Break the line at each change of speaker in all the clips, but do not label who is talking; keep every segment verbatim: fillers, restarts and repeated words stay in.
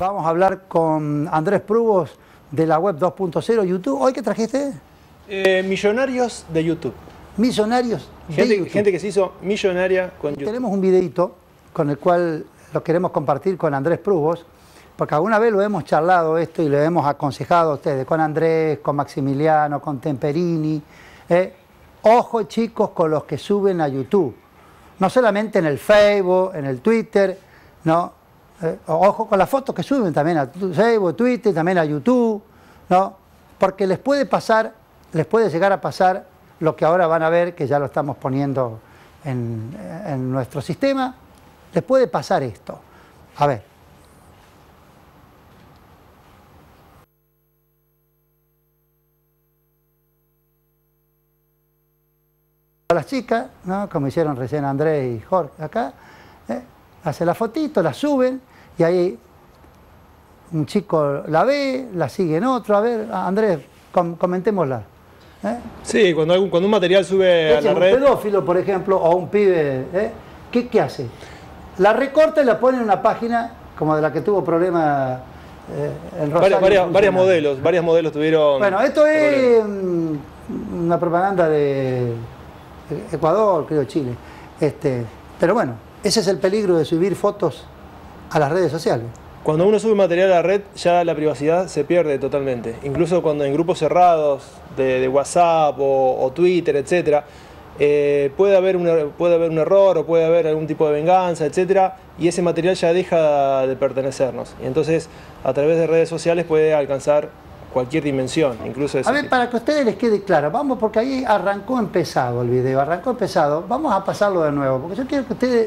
Vamos a hablar con Andrés Prugos de la web dos punto cero YouTube. ¿Hoy qué trajiste?
Eh, millonarios de YouTube.
Millonarios de
gente,
YouTube.
Gente que se hizo millonaria con YouTube.
Tenemos un videito con el cual lo queremos compartir con Andrés Prugos, porque alguna vez lo hemos charlado esto y lo hemos aconsejado a ustedes, con Andrés, con Maximiliano, con Temperini. Eh, ojo, chicos, con los que suben a YouTube. No solamente en el Facebook, en el Twitter, ¿no? Eh, ojo con las fotos que suben también a Facebook, Twitter, también a YouTube, ¿no? Porque les puede pasar, les puede llegar a pasar lo que ahora van a ver, que ya lo estamos poniendo en, en nuestro sistema. Les puede pasar esto. A ver. A las chicas, ¿no? Como hicieron recién Andrés y Jorge acá, ¿eh? Hacen la fotito, la suben y ahí un chico la ve, la siguen otro. A ver, Andrés, com comentémosla. ¿eh?
Sí, cuando, algún, cuando un material sube a la
un
red...
Un pedófilo, por ejemplo, o un pibe, ¿eh? ¿Qué, ¿qué hace? La recorta y la pone en una página como de la que tuvo problemas eh, en Rosario.
Varias, varias, varias modelos, varias modelos tuvieron...
Bueno, esto es um, una propaganda de Ecuador, creo, Chile. Este, pero bueno, ese es el peligro de subir fotos a las redes sociales.
Cuando uno sube material a la red, ya la privacidad se pierde totalmente. Incluso cuando en grupos cerrados de, de WhatsApp o, o Twitter, etcétera, eh, puede haber un, puede haber un error o puede haber algún tipo de venganza, etcétera, y ese material ya deja de pertenecernos. Y entonces, a través de redes sociales puede alcanzar cualquier dimensión, incluso ese
A ver,
tipo.
para que a ustedes les quede claro, vamos, porque ahí arrancó empezado el video, arrancó empezado, vamos a pasarlo de nuevo, porque yo quiero que ustedes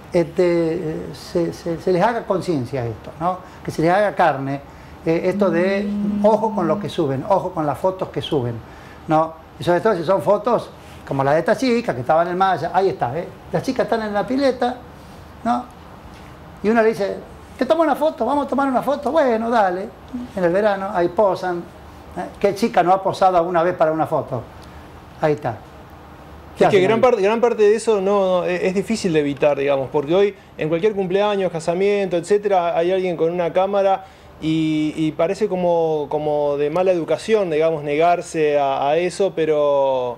este, se, se, se les haga conciencia esto, ¿no? Que se les haga carne, eh, esto de ojo con lo que suben, ojo con las fotos que suben, ¿no? Y sobre todo si son fotos como la de esta chica que estaba en el Maya, ahí está, ¿eh? Las chicas están en la pileta, ¿no? Y uno le dice, ¿te tomo una foto? ¿Vamos a tomar una foto? Bueno, dale. En el verano, ahí posan. ¿Eh? ¿Qué chica no ha posado alguna vez para una foto? Ahí está.
Es que gran parte, gran parte de eso no, no es difícil de evitar, digamos, porque hoy en cualquier cumpleaños, casamiento, etcétera, hay alguien con una cámara y, y parece como, como de mala educación, digamos, negarse a, a eso, pero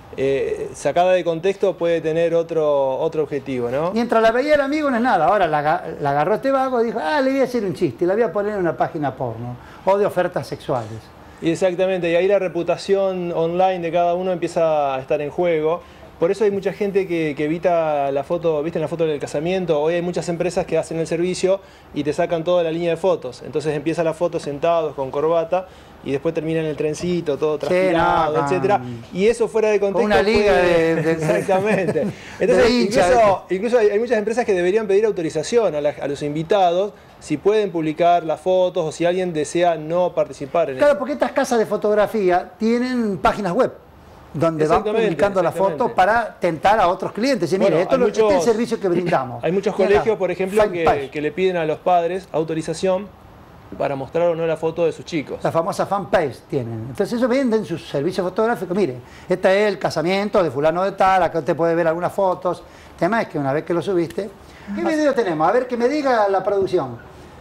eh, sacada de contexto puede tener otro, otro objetivo, ¿no?
Mientras la veía el amigo no es nada, ahora la, la agarró este vago y dijo, ah, le voy a hacer un chiste, la voy a poner en una página porno o de ofertas sexuales.
Y exactamente, y ahí la reputación online de cada uno empieza a estar en juego. Por eso hay mucha gente que, que evita la foto, ¿viste la foto del casamiento? Hoy hay muchas empresas que hacen el servicio y te sacan toda la línea de fotos. Entonces empieza la foto sentados con corbata y después termina en el trencito, todo transpirado, sí, no, etcétera. Y eso fuera de contexto.
Una liga
puede...
de, de,
exactamente. Entonces, de incluso, incluso hay, hay muchas empresas que deberían pedir autorización a, la, a los invitados si pueden publicar las fotos o si alguien desea no participar en
Claro,
eso.
porque estas casas de fotografía tienen páginas web donde van publicando las fotos para tentar a otros clientes. Y
bueno,
mire, esto
muchos,
este es el servicio que brindamos.
Hay muchos colegios, por ejemplo, que, que le piden a los padres autorización para mostrar o no la foto de sus chicos.
La famosa fanpage tienen. Entonces ellos venden sus servicios fotográficos. Mire, este es el casamiento de fulano de tal, acá usted puede ver algunas fotos. El tema es que una vez que lo subiste... ¿Qué video tenemos? A ver, que me diga la producción.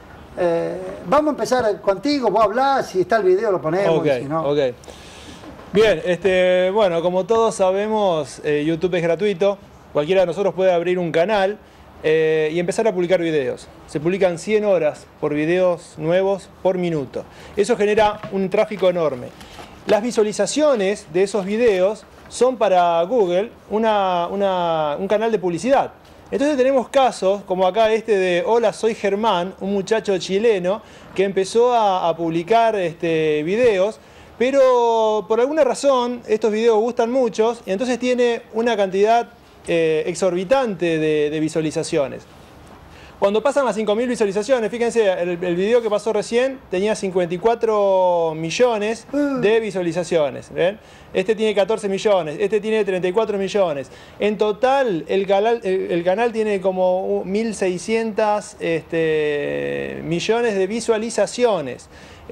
Eh, vamos a empezar contigo, vos hablás, si está el video lo ponemos,
okay,
y si no...
Okay. Bien, este, bueno, como todos sabemos, eh, YouTube es gratuito. Cualquiera de nosotros puede abrir un canal eh, y empezar a publicar videos. Se publican cien horas por videos nuevos por minuto. Eso genera un tráfico enorme. Las visualizaciones de esos videos son para Google una, una, un canal de publicidad. Entonces tenemos casos, como acá este de Hola, soy Germán, un muchacho chileno que empezó a, a publicar este, videos, pero por alguna razón estos videos gustan muchos y entonces tiene una cantidad eh, exorbitante de, de visualizaciones. Cuando pasan las cinco mil visualizaciones, fíjense, el, el video que pasó recién tenía cincuenta y cuatro millones de visualizaciones. ¿Ven? Este tiene catorce millones, este tiene treinta y cuatro millones. En total, el canal, el, el canal tiene como mil seiscientos este, millones de visualizaciones.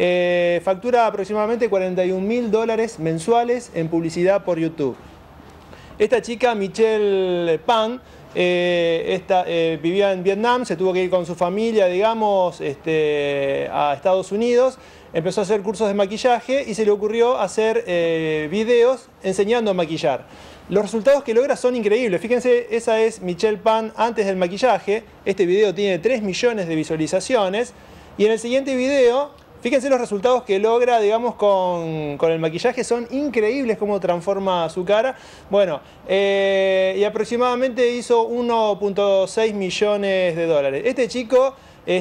Eh, factura aproximadamente cuarenta y un mil dólares mensuales en publicidad por YouTube. Esta chica, Michelle Pan, eh, esta, eh, vivía en Vietnam, se tuvo que ir con su familia, digamos, este, a Estados Unidos. Empezó a hacer cursos de maquillaje y se le ocurrió hacer eh, videos enseñando a maquillar. Los resultados que logra son increíbles. Fíjense, esa es Michelle Pan antes del maquillaje. Este video tiene tres millones de visualizaciones. Y en el siguiente video, fíjense los resultados que logra, digamos, con, con el maquillaje. Son increíbles cómo transforma su cara. Bueno, eh, y aproximadamente hizo uno punto seis millones de dólares. Este chico,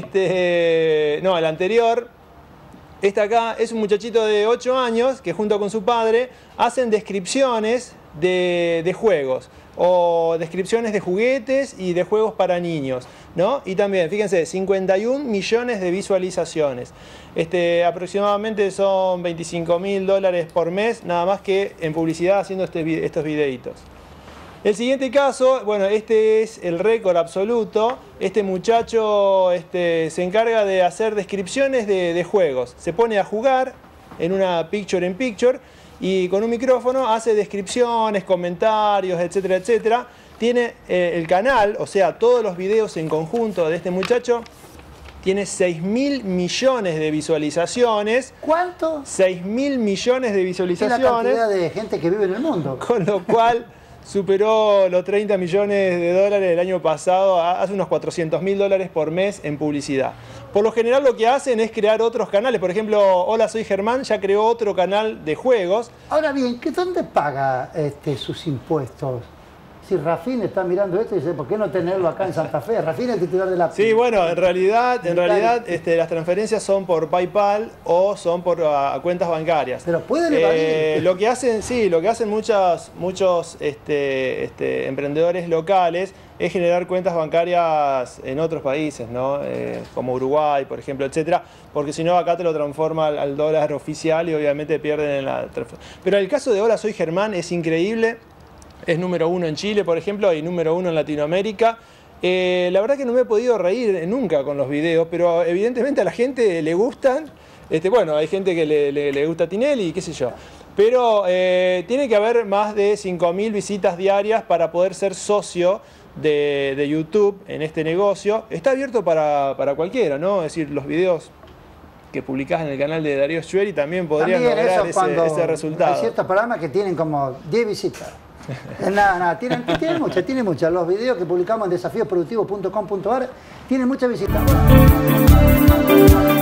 este, no, el anterior... Este acá es un muchachito de ocho años que junto con su padre hacen descripciones de, de juegos o descripciones de juguetes y de juegos para niños, ¿no? Y también, fíjense, cincuenta y un millones de visualizaciones. Este, aproximadamente son veinticinco mil dólares por mes, nada más que en publicidad haciendo este, estos videitos. El siguiente caso, bueno, este es el récord absoluto. Este muchacho este, se encarga de hacer descripciones de, de juegos. Se pone a jugar en una picture in picture y con un micrófono hace descripciones, comentarios, etcétera, etcétera. Tiene eh, el canal, o sea, todos los videos en conjunto de este muchacho, tiene seis mil millones de visualizaciones.
¿Cuánto?
seis mil millones de visualizaciones.
Es la cantidad de gente que vive en el mundo.
Con lo cual... superó los treinta millones de dólares el año pasado, hace unos cuatrocientos mil dólares por mes en publicidad. Por lo general lo que hacen es crear otros canales. Por ejemplo, Hola, soy Germán, ya creó otro canal de juegos.
Ahora bien, ¿dónde paga este, sus impuestos? Si Rafín está mirando esto y dice, ¿por qué no tenerlo acá en Santa Fe? Rafín es el titular de la...
Sí, bueno, en realidad, en realidad este, las transferencias son por PayPal o son por a, a cuentas bancarias.
Pero pueden evadir.
Eh, lo que hacen, sí, lo que hacen muchas, muchos este, este, emprendedores locales es generar cuentas bancarias en otros países, ¿no? Eh, como Uruguay, por ejemplo, etcétera, porque si no acá te lo transforma al, al dólar oficial y obviamente pierden en la... Pero el caso de Hola, soy Germán es increíble. Es número uno en Chile, por ejemplo, y número uno en Latinoamérica. Eh, la verdad que no me he podido reír nunca con los videos, pero evidentemente a la gente le gustan. Este, bueno, hay gente que le, le, le gusta Tinelli, qué sé yo. Pero eh, tiene que haber más de cinco mil visitas diarias para poder ser socio de, de YouTube en este negocio. Está abierto para, para cualquiera, ¿no? Es decir, los videos que publicás en el canal de Darío Schueri también podrían
también
lograr
eso
ese, ese resultado.
Hay ciertos programas que tienen como diez visitas. Nada, nada, tienen, tienen muchas, tienen muchas. Los videos que publicamos en desafíos productivos punto com punto ar tienen muchas visitas.